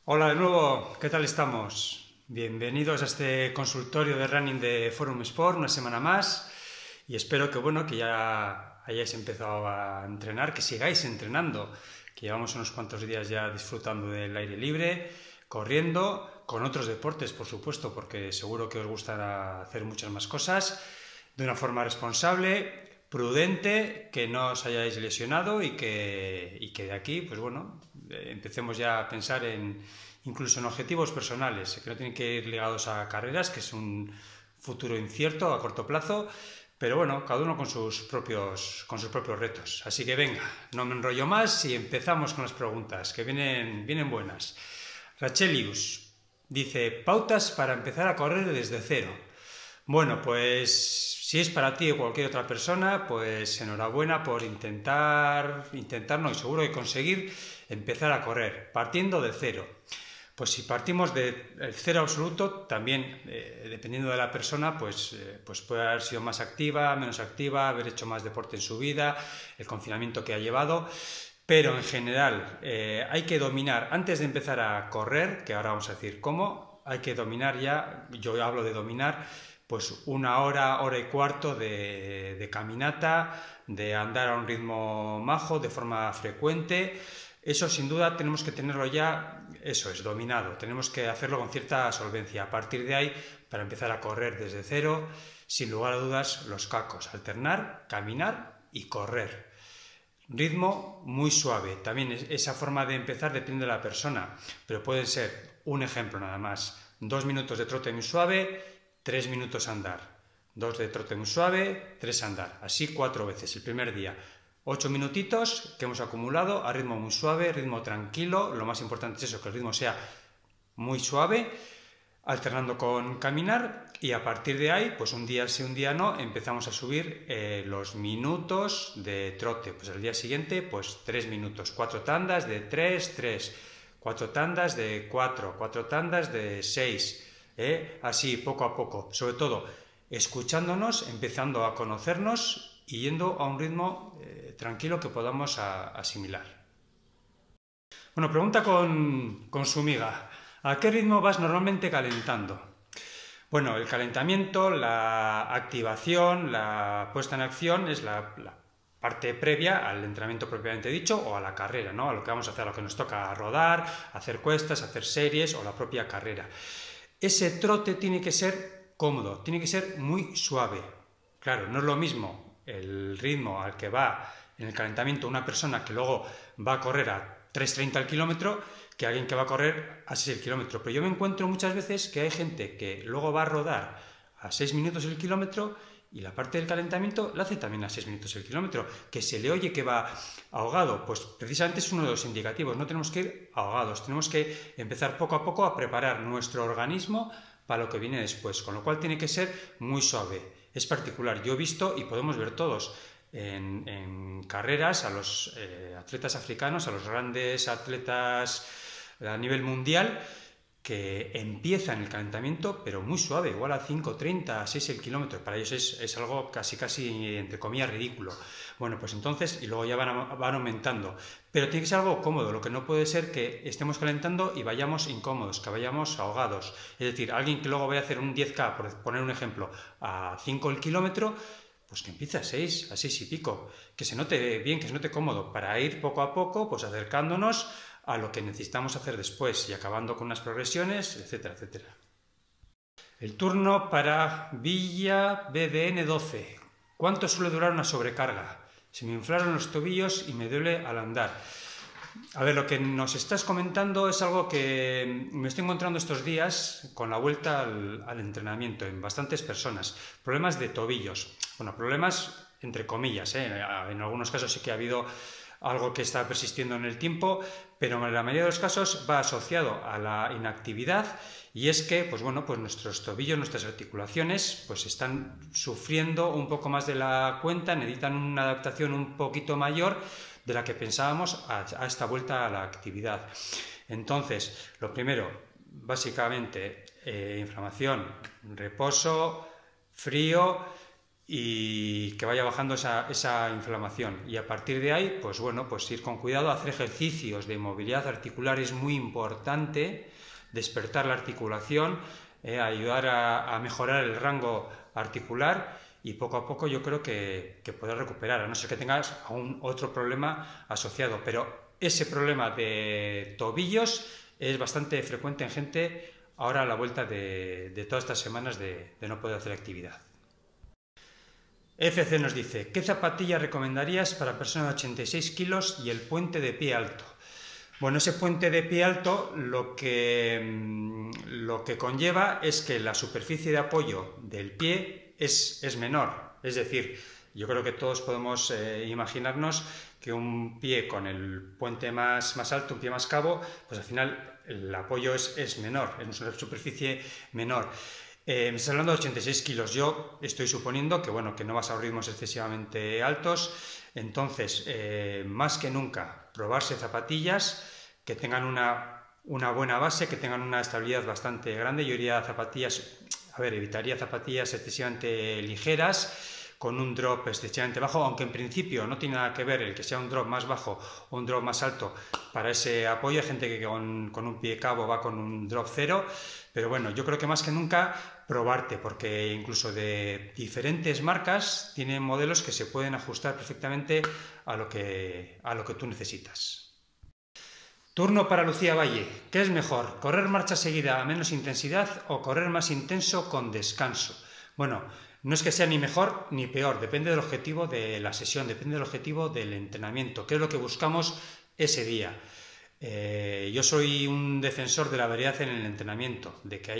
Hola de nuevo, ¿qué tal estamos? Bienvenidos a este consultorio de running de Forum Sport, una semana más, y espero que ya hayáis empezado a entrenar, que sigáis entrenando, que llevamos unos cuantos días ya disfrutando del aire libre, corriendo, con otros deportes, por supuesto, porque seguro que os gustará hacer muchas más cosas, de una forma responsable, prudente, que no os hayáis lesionado y que de aquí, empecemos ya a pensar incluso en objetivos personales, que no tienen que ir ligados a carreras, que es un futuro incierto a corto plazo, pero bueno, cada uno con sus propios retos. Así que venga, no me enrollo más y empezamos con las preguntas, que vienen buenas. Rachelius dice, pautas para empezar a correr desde cero. Bueno, pues si es para ti o cualquier otra persona, pues enhorabuena por intentar no, y seguro que conseguir empezar a correr, partiendo de cero. Pues si partimos del cero absoluto, también dependiendo de la persona, pues puede haber sido más activa, menos activa, haber hecho más deporte en su vida, el confinamiento que ha llevado. Pero en general hay que dominar, antes de empezar a correr, que ahora vamos a decir cómo, hay que dominar ya, yo hablo de dominar, pues una hora y cuarto de caminata, de andar a un ritmo majo, de forma frecuente. Eso sin duda tenemos que tenerlo ya, eso es, dominado. Tenemos que hacerlo con cierta solvencia. A partir de ahí, para empezar a correr desde cero, sin lugar a dudas, los cacos. Alternar, caminar y correr. Ritmo muy suave. También esa forma de empezar depende de la persona, pero pueden ser, un ejemplo nada más, 2 minutos de trote muy suave, 3 minutos andar. 2 de trote muy suave, 3 andar. Así 4 veces el primer día. 8 minutitos que hemos acumulado a ritmo muy suave, ritmo tranquilo. Lo más importante es eso, que el ritmo sea muy suave, alternando con caminar, y a partir de ahí, pues un día sí, un día no, empezamos a subir los minutos de trote. Pues el día siguiente, pues 3 minutos, 4 tandas de 3, 3, 4 tandas de 4, 4 tandas de 6, así poco a poco, sobre todo escuchándonos, empezando a conocernos y yendo a un ritmo tranquilo que podamos asimilar. Bueno, pregunta con su miga. ¿A qué ritmo vas normalmente calentando? Bueno, el calentamiento, la activación, la puesta en acción es la parte previa al entrenamiento propiamente dicho o a la carrera, ¿no? A lo que vamos a hacer, a lo que nos toca rodar, hacer cuestas, hacer series o la propia carrera. Ese trote tiene que ser cómodo, tiene que ser muy suave. Claro, no es lo mismo el ritmo al que va en el calentamiento una persona que luego va a correr a 3,30 al kilómetro que alguien que va a correr a 6 el kilómetro. Pero yo me encuentro muchas veces que hay gente que luego va a rodar a 6 minutos el kilómetro y la parte del calentamiento la hace también a 6 minutos el kilómetro, que se le oye que va ahogado. Pues precisamente es uno de los indicativos, no tenemos que ir ahogados, tenemos que empezar poco a poco a preparar nuestro organismo para lo que viene después, con lo cual tiene que ser muy suave. Es particular, yo he visto, y podemos ver todos, en carreras a los atletas africanos, a los grandes atletas a nivel mundial, que empiezan el calentamiento pero muy suave, igual a 5,30, a 6 el kilómetro. Para ellos es algo casi entre comillas ridículo. Bueno, pues entonces, y luego ya van aumentando, pero tiene que ser algo cómodo. Lo que no puede ser que estemos calentando y vayamos incómodos, que vayamos ahogados. Es decir, alguien que luego vaya a hacer un 10K, por poner un ejemplo, a 5 el kilómetro, pues que empiece a 6 y pico, que se note bien, que se note cómodo, para ir poco a poco, pues acercándonos a lo que necesitamos hacer después y acabando con unas progresiones, etcétera, etcétera. El turno para Villa BDN 12. ¿Cuánto suele durar una sobrecarga? Se me inflaron los tobillos y me duele al andar. A ver, lo que nos estás comentando es algo que me estoy encontrando estos días con la vuelta al entrenamiento en bastantes personas. Problemas de tobillos. Bueno, problemas entre comillas, en algunos casos sí que ha habido algo que está persistiendo en el tiempo, pero en la mayoría de los casos va asociado a la inactividad, y es que pues nuestros tobillos, nuestras articulaciones pues están sufriendo un poco más de la cuenta, necesitan una adaptación un poquito mayor de la que pensábamos a esta vuelta a la actividad. Entonces, lo primero, básicamente, inflamación, reposo, frío, y que vaya bajando esa inflamación. Y a partir de ahí, pues bueno, pues ir con cuidado, hacer ejercicios de movilidad articular es muy importante, despertar la articulación, ayudar a mejorar el rango articular y poco a poco yo creo que puedes recuperar, a no ser que tengas aún otro problema asociado. Pero ese problema de tobillos es bastante frecuente en gente ahora a la vuelta de todas estas semanas de no poder hacer actividad. FC nos dice, ¿qué zapatilla recomendarías para personas de 86 kilos y el puente de pie alto? Bueno, ese puente de pie alto lo que conlleva es que la superficie de apoyo del pie es menor. Es decir, yo creo que todos podemos imaginarnos que un pie con el puente más alto, un pie más cabo, pues al final el apoyo es menor, es una superficie menor. Me estás hablando de 86 kilos. Yo estoy suponiendo que, bueno, que no vas a ritmos excesivamente altos. Entonces, más que nunca, probarse zapatillas que tengan una buena base, que tengan una estabilidad bastante grande. Yo iría a zapatillas, evitaría zapatillas excesivamente ligeras, con un drop excesivamente bajo, aunque en principio no tiene nada que ver el que sea un drop más bajo o un drop más alto para ese apoyo. Hay gente que con un pie cabo va con un drop cero, pero bueno, yo creo que más que nunca probarte, porque incluso de diferentes marcas tienen modelos que se pueden ajustar perfectamente a lo que tú necesitas. Turno para Lucía Valle. ¿Qué es mejor, correr marcha seguida a menos intensidad o correr más intenso con descanso? Bueno, no es que sea ni mejor ni peor, depende del objetivo de la sesión, depende del objetivo del entrenamiento, qué es lo que buscamos ese día. Yo soy un defensor de la variedad en el entrenamiento, de que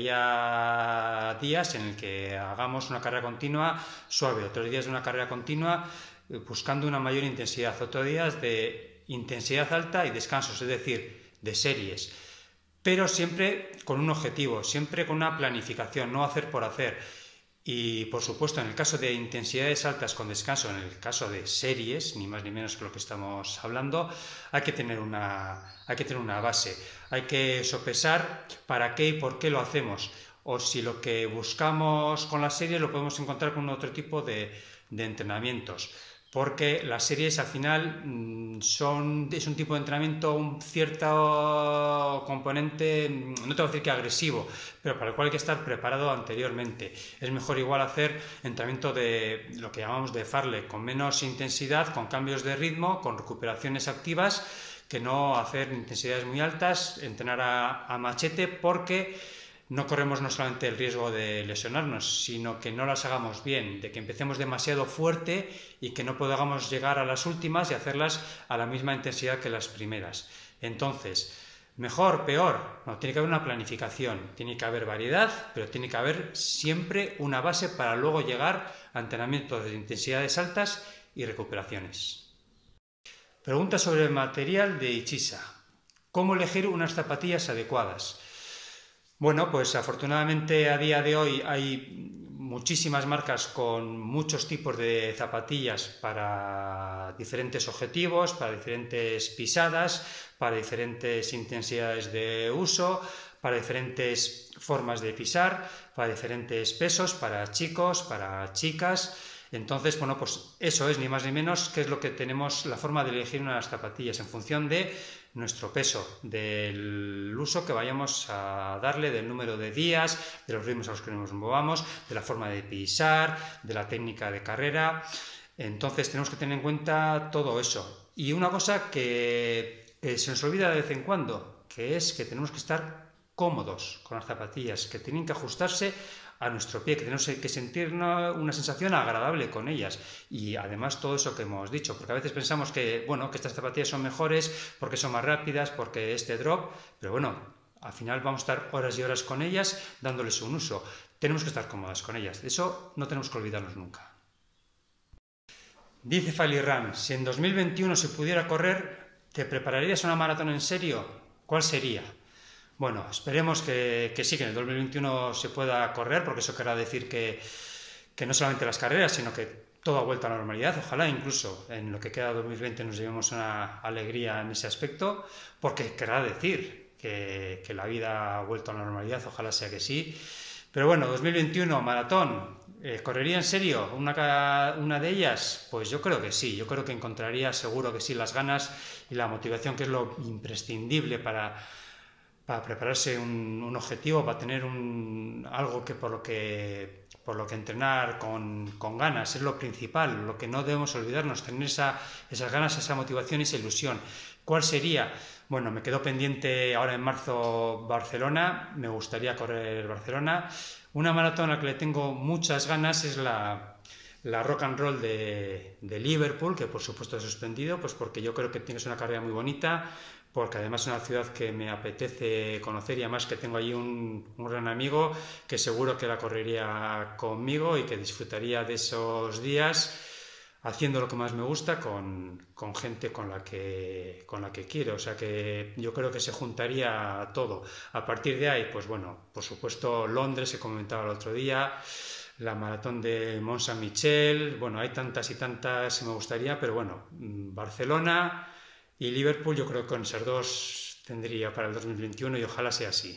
haya días en el que hagamos una carrera continua suave, otros días de una carrera continua buscando una mayor intensidad, otros días de intensidad alta y descansos, es decir, de series, pero siempre con un objetivo, siempre con una planificación, no hacer por hacer. Y por supuesto, en el caso de intensidades altas con descanso, en el caso de series, ni más ni menos que lo que estamos hablando, hay que tener una base, hay que sopesar para qué y por qué lo hacemos, o si lo que buscamos con las series lo podemos encontrar con otro tipo de entrenamientos. Porque las series al final es un tipo de entrenamiento, un cierto componente, no te voy a decir que agresivo, pero para el cual hay que estar preparado anteriormente. Es mejor igual hacer entrenamiento de lo que llamamos de fartlek, con menos intensidad, con cambios de ritmo, con recuperaciones activas, que no hacer intensidades muy altas, entrenar a machete, porque no corremos no solamente el riesgo de lesionarnos, sino que no las hagamos bien, de que empecemos demasiado fuerte y que no podamos llegar a las últimas y hacerlas a la misma intensidad que las primeras. Entonces, mejor, peor, no, tiene que haber una planificación, tiene que haber variedad, pero tiene que haber siempre una base para luego llegar a entrenamientos de intensidades altas y recuperaciones. Pregunta sobre el material de Ichisa. ¿Cómo elegir unas zapatillas adecuadas? Bueno, pues afortunadamente a día de hoy hay muchísimas marcas con muchos tipos de zapatillas para diferentes objetivos, para diferentes pisadas, para diferentes intensidades de uso, para diferentes formas de pisar, para diferentes pesos, para chicos, para chicas. Entonces, bueno, pues eso es ni más ni menos que es lo que tenemos, la forma de elegir unas zapatillas en función de nuestro peso, del uso que vayamos a darle, del número de días, de los ritmos a los que nos movamos, de la forma de pisar, de la técnica de carrera. Entonces tenemos que tener en cuenta todo eso. Y una cosa que se nos olvida de vez en cuando, que es que tenemos que estar cómodos con las zapatillas, que tienen que ajustarse a nuestro pie, que tenemos que sentir una sensación agradable con ellas. Y además todo eso que hemos dicho, porque a veces pensamos que, bueno, que estas zapatillas son mejores porque son más rápidas, porque este drop, pero bueno, al final vamos a estar horas y horas con ellas dándoles un uso. Tenemos que estar cómodas con ellas, de eso no tenemos que olvidarnos nunca. Dice Falirran, si en 2021 se pudiera correr, ¿te prepararías una maratón en serio? ¿Cuál sería? Bueno, esperemos que sí, que en el 2021 se pueda correr, porque eso querrá decir que no solamente las carreras, sino que todo ha vuelto a la normalidad. Ojalá incluso en lo que queda de 2020 nos llevemos una alegría en ese aspecto, porque querrá decir que la vida ha vuelto a la normalidad, ojalá sea que sí. Pero bueno, 2021, maratón. ¿Correría en serio una de ellas? Pues yo creo que sí, yo creo que encontraría seguro que sí las ganas y la motivación, que es lo imprescindible para prepararse un objetivo, para tener algo que por lo que entrenar con ganas, es lo principal, lo que no debemos olvidarnos, tener esas ganas, esa motivación y esa ilusión. ¿Cuál sería? Bueno, me quedó pendiente ahora en marzo Barcelona, me gustaría correr Barcelona. Una maratón a la que le tengo muchas ganas es la Rock and Roll de Liverpool, que por supuesto he suspendido, pues porque yo creo que tienes una carrera muy bonita, porque además es una ciudad que me apetece conocer y además que tengo allí un gran amigo que seguro que la correría conmigo y que disfrutaría de esos días haciendo lo que más me gusta con gente con la que quiero. O sea que yo creo que se juntaría todo. A partir de ahí, pues bueno, por supuesto Londres, he comentado el otro día, la maratón de Mont Saint-Michel, bueno, hay tantas y tantas que me gustaría, pero bueno, Barcelona y Liverpool yo creo que con esas dos tendría para el 2021 y ojalá sea así.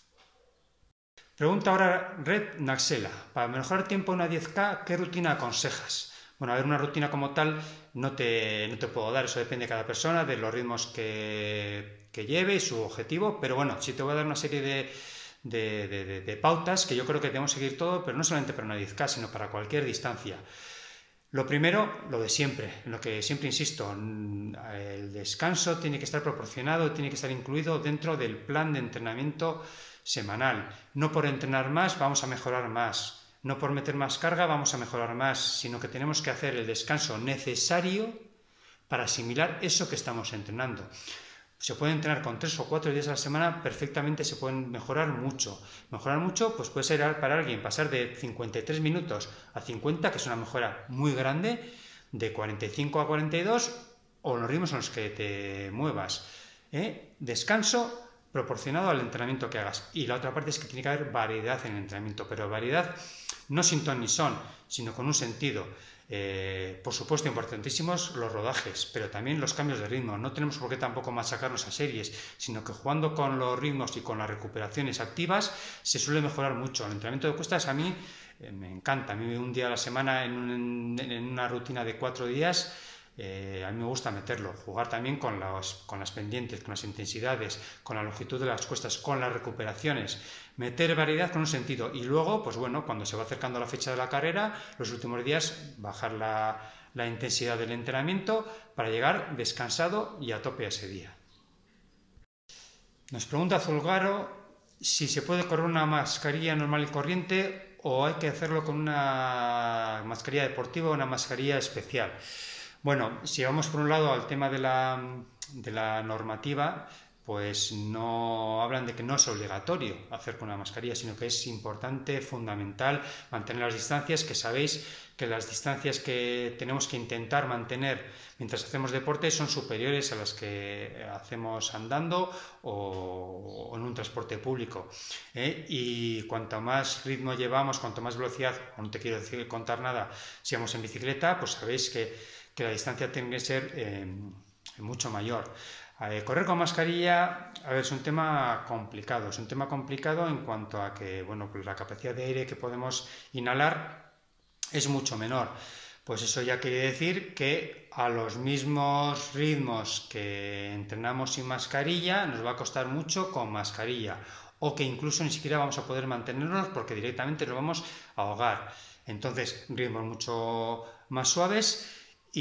Pregunta ahora Red Naxela, para mejorar tiempo en una 10K, ¿qué rutina aconsejas? Bueno, a ver, una rutina como tal no te puedo dar, eso depende de cada persona, de los ritmos que lleve y su objetivo, pero bueno, sí te voy a dar una serie de pautas que yo creo que debemos seguir todo, pero no solamente para una 10K, sino para cualquier distancia. Lo primero, lo de siempre, en lo que siempre insisto, el descanso tiene que estar proporcionado, tiene que estar incluido dentro del plan de entrenamiento semanal. No por entrenar más vamos a mejorar más. No por meter más carga vamos a mejorar más, sino que tenemos que hacer el descanso necesario para asimilar eso que estamos entrenando. Se puede entrenar con 3 o 4 días a la semana, perfectamente se pueden mejorar mucho. Mejorar mucho pues puede ser para alguien pasar de 53 minutos a 50, que es una mejora muy grande, de 45 a 42, o los ritmos en los que te muevas. Descanso proporcionado al entrenamiento que hagas. Y la otra parte es que tiene que haber variedad en el entrenamiento, pero variedad no sin ton ni son, sino con un sentido. Por supuesto, importantísimos los rodajes, pero también los cambios de ritmo. No tenemos por qué tampoco machacarnos a series, sino que jugando con los ritmos y con las recuperaciones activas se suele mejorar mucho. El entrenamiento de cuestas a mí me encanta. A mí un día a la semana en una rutina de 4 días, a mí me gusta meterlo, jugar también con las pendientes, con las intensidades, con la longitud de las cuestas, con las recuperaciones, meter variedad con un sentido y luego, pues bueno, cuando se va acercando la fecha de la carrera, los últimos días bajar la intensidad del entrenamiento para llegar descansado y a tope ese día. Nos pregunta Zulgaro si se puede correr una mascarilla normal y corriente o hay que hacerlo con una mascarilla deportiva o una mascarilla especial. Bueno, si vamos por un lado al tema de la normativa, pues no hablan de que no es obligatorio hacer con una mascarilla, sino que es importante, fundamental, mantener las distancias, que sabéis que las distancias que tenemos que intentar mantener mientras hacemos deporte son superiores a las que hacemos andando o en un transporte público. Y cuanto más ritmo llevamos, cuanto más velocidad, no te quiero contar nada, si vamos en bicicleta, pues sabéis que la distancia tiene que ser mucho mayor. Correr con mascarilla, a ver, es un tema complicado en cuanto a que, bueno, pues la capacidad de aire que podemos inhalar es mucho menor. Pues eso ya quiere decir que a los mismos ritmos que entrenamos sin mascarilla nos va a costar mucho con mascarilla, o que incluso ni siquiera vamos a poder mantenernos porque directamente nos vamos a ahogar. Entonces, ritmos mucho más suaves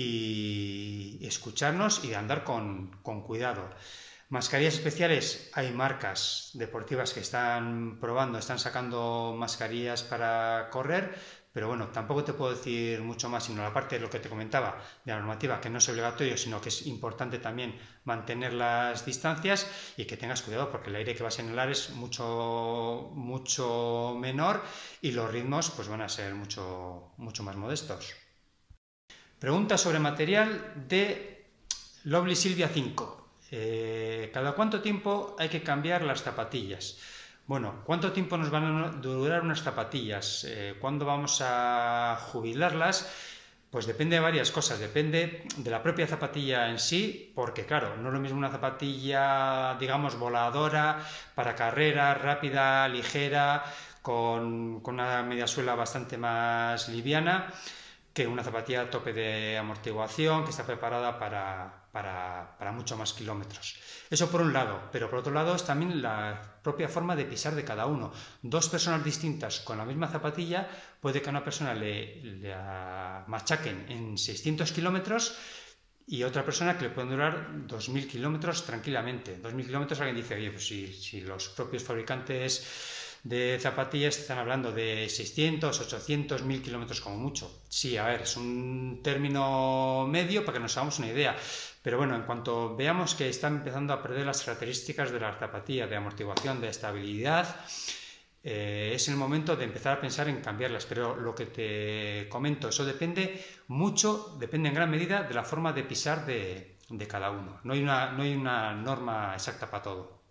y escucharnos y andar con cuidado. Mascarillas especiales, hay marcas deportivas que están sacando mascarillas para correr, pero bueno, tampoco te puedo decir mucho más, sino la parte de lo que te comentaba de la normativa, que no es obligatorio, sino que es importante también mantener las distancias y que tengas cuidado porque el aire que vas a inhalar es mucho menor y los ritmos pues van a ser mucho más modestos. Pregunta sobre material de Lovely Silvia 5. ¿Cada cuánto tiempo hay que cambiar las zapatillas? Bueno, ¿cuánto tiempo nos van a durar unas zapatillas? ¿Cuándo vamos a jubilarlas? Pues depende de varias cosas, depende de la propia zapatilla en sí, porque claro, no es lo mismo una zapatilla, digamos, voladora, para carrera, rápida, ligera, con una media suela bastante más liviana que una zapatilla a tope de amortiguación que está preparada para mucho más kilómetros. Eso por un lado, pero por otro lado es también la propia forma de pisar de cada uno. Dos personas distintas con la misma zapatilla, puede que a una persona le machaquen en 600 kilómetros y a otra persona que le pueden durar 2.000 kilómetros tranquilamente. 2.000 kilómetros, alguien dice, oye, pues si los propios fabricantes de zapatillas están hablando de 600, 800, 1.000 kilómetros como mucho. Sí, a ver, es un término medio para que nos hagamos una idea. Pero bueno, en cuanto veamos que están empezando a perder las características de la zapatilla, de amortiguación, de estabilidad, es el momento de empezar a pensar en cambiarlas. Pero lo que te comento, eso depende mucho, depende en gran medida de la forma de pisar de cada uno. No hay una norma exacta para todo.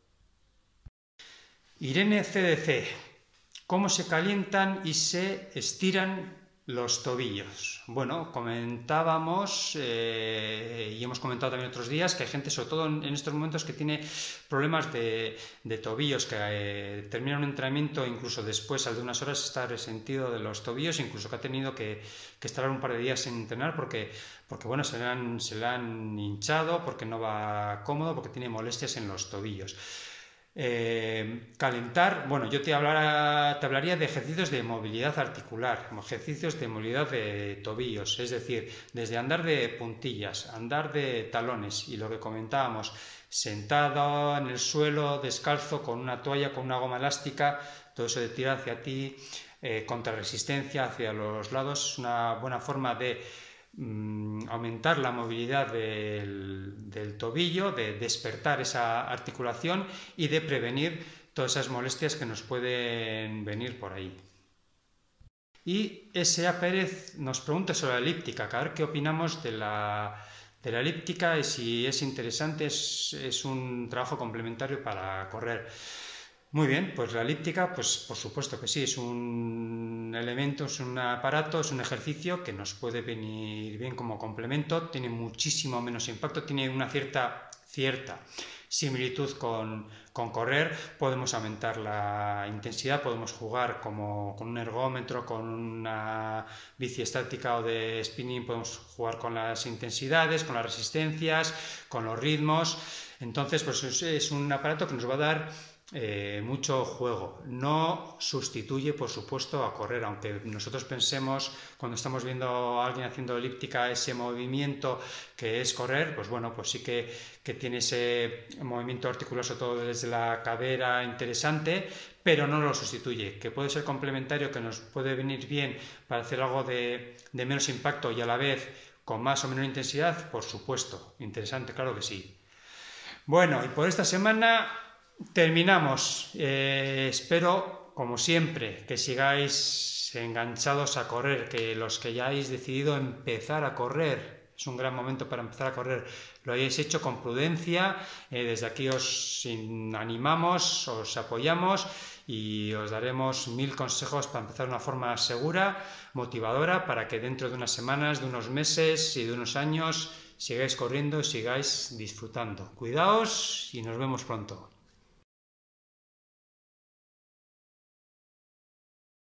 Irene CDC, ¿cómo se calientan y se estiran los tobillos? Bueno, comentábamos y hemos comentado también otros días que hay gente, sobre todo en estos momentos, que tiene problemas de tobillos, que termina un entrenamiento, incluso después, al de unas horas, está resentido de los tobillos, incluso que ha tenido que estar un par de días sin entrenar porque bueno, se le han hinchado, porque no va cómodo, porque tiene molestias en los tobillos. Calentar, bueno, yo te hablaría de ejercicios de movilidad articular, ejercicios de movilidad de tobillos, es decir, desde andar de puntillas, andar de talones y lo que comentábamos, sentado en el suelo, descalzo, con una toalla, con una goma elástica, todo eso de tirar hacia ti, contra resistencia hacia los lados, es una buena forma de aumentar la movilidad del tobillo, de despertar esa articulación y de prevenir todas esas molestias que nos pueden venir por ahí. Y S.A. Pérez nos pregunta sobre la elíptica, a ver qué opinamos de la elíptica y si es interesante, es un trabajo complementario para correr. Muy bien, pues la elíptica, pues por supuesto que sí, es un elemento, es un aparato, es un ejercicio que nos puede venir bien como complemento, tiene muchísimo menos impacto, tiene una cierta similitud con correr, podemos aumentar la intensidad, podemos jugar como con un ergómetro, con una bici estática o de spinning, podemos jugar con las intensidades, con las resistencias, con los ritmos, entonces pues es un aparato que nos va a dar mucho juego. No sustituye, por supuesto, a correr, aunque nosotros pensemos cuando estamos viendo a alguien haciendo elíptica ese movimiento que es correr, pues bueno, pues sí que tiene ese movimiento articular, sobre todo desde la cadera, interesante, pero no lo sustituye, que puede ser complementario, que nos puede venir bien para hacer algo de menos impacto y a la vez con más o menos intensidad, por supuesto, interesante, claro que sí. Bueno, y por esta semana terminamos. Espero, como siempre, que sigáis enganchados a correr, que los que ya hayáis decidido empezar a correr, es un gran momento para empezar a correr, lo hayáis hecho con prudencia. Desde aquí os animamos, os apoyamos y os daremos 1000 consejos para empezar de una forma segura, motivadora, para que dentro de unas semanas, de unos meses y de unos años sigáis corriendo y sigáis disfrutando. Cuidaos y nos vemos pronto.